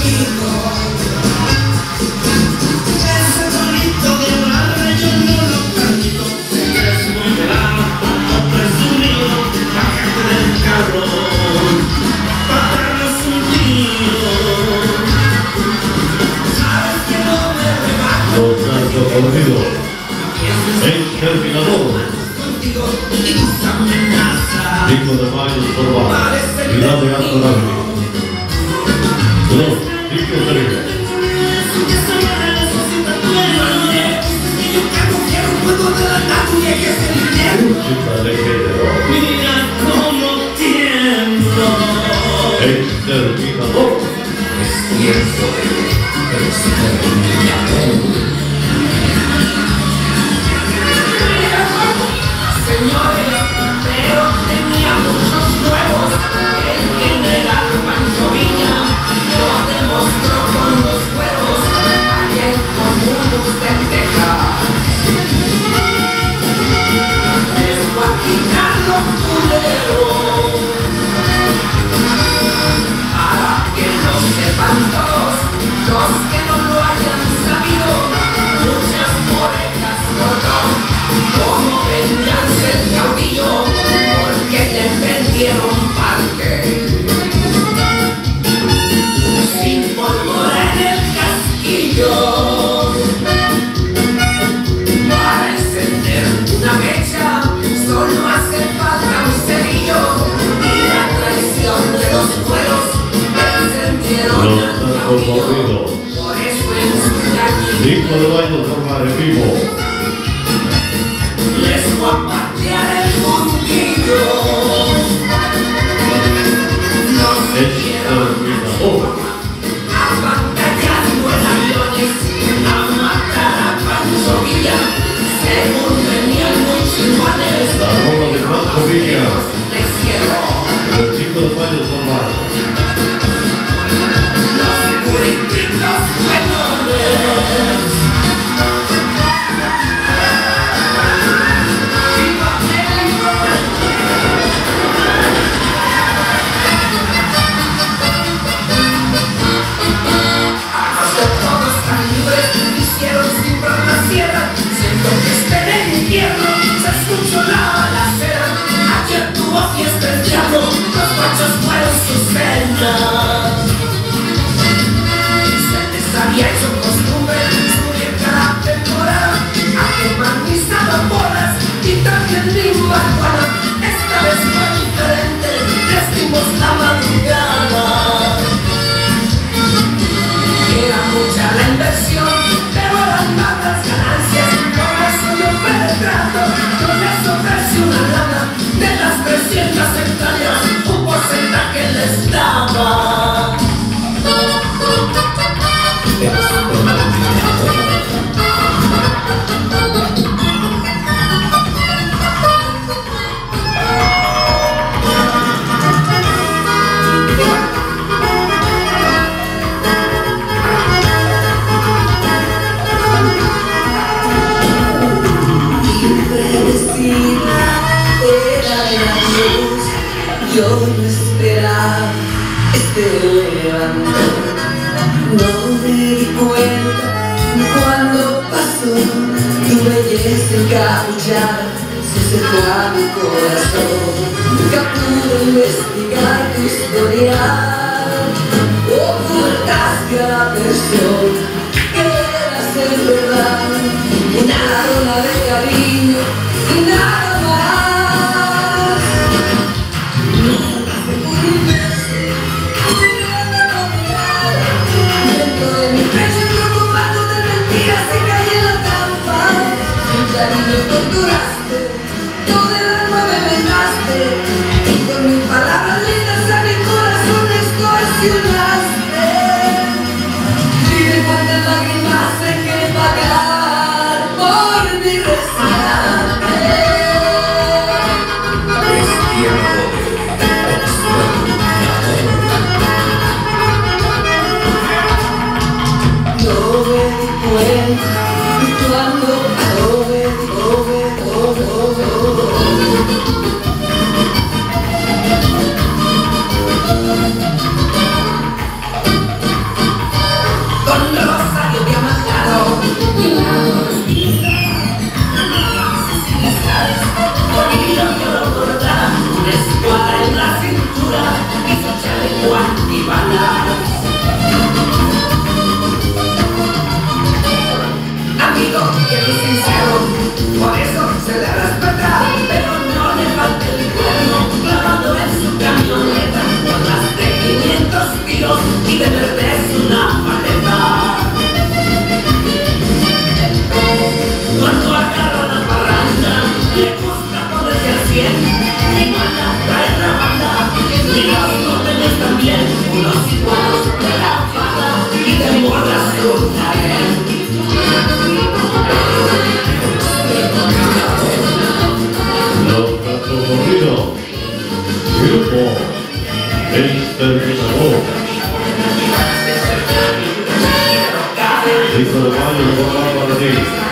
El Terminador. Disco de Mayo Formal, Ciudad de Alto Rugby. Los discos de música de género. Mira cómo tiemblo. El Terminador. Es tiempo de exterminador. Señores, pero tenía muchos huevos. El general Pancho Villa lo demostró con los huevos. Ayer con usted deja. Les voy a quitar los culeros. Para que lo sepan todos los que no lo hayan sabido. Muchas orejas cortó. Como venganza el caudillo, porque le vendieron parque. Sin pólvora en el casquillo. Para encender una mecha, solo hace falta un cerillo. Y la traición de los cueros encendieron al caudillo. Por eso en su calle Disco de Mayo Formal en vivo. les voy a patear el fundillo. Los quiero apantallando en aviones a matar a Pancho Villa. Según venían muy chingones, La rola de Pancho Villa. les quiero. El Disco de Mayo Formal. Los purititos pelones. Hicieron siempre la sierra, siento que estén en invierno, se escuchó la balacera. Ayer tuvo fiesta el diablo, los machos fueron sus cenas. Se les había hecho costumbre subir cada temporada a quemar mis amapolas y también mi marihuana. Esta vez fue diferente, les dimos la madrugada. Era mucha la inversión, pero eran más las ganancias. Por eso yo me retrato, yo les ofrecí una lana. De las 300 hectáreas, un porcentaje les daba. Yo no esperaba este levantón, no me di cuenta cuando pasó. Tu belleza encapuchada se acercó a mi corazón. Nunca pude investigar tu historial, ocultaste a la persona que eras en verdad. Una rola de cariño y nada más. Dentro de mi pecho preocupado de mentiras y caí en la trampa. Mi cariño torturaste, todo el alma me vengaste, y con mis palabras lindas a mi corazón extorsionaste. Dime cuántas lágrimas hay que pagar por mi rescate. Es tiempo de exterminador. No me di cuenta cuando y tenerte es una maleta. Cuando agarra la parranda, le gusta ponerse al 100 y manda traer la banda y los norteños también, unos igualos de la fada y de morras con talento. Los Gatos Corridos, grupo Exterminador. 5 de mayo, por la